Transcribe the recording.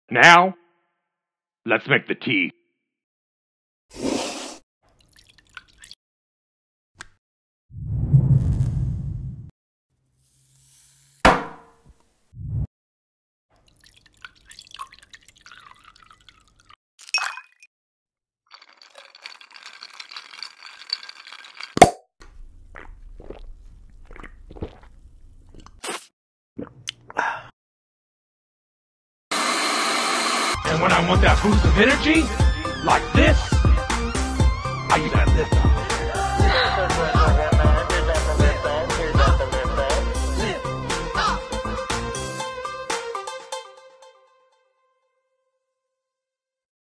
Now, let's make the tea. And when I want that boost of energy, like this,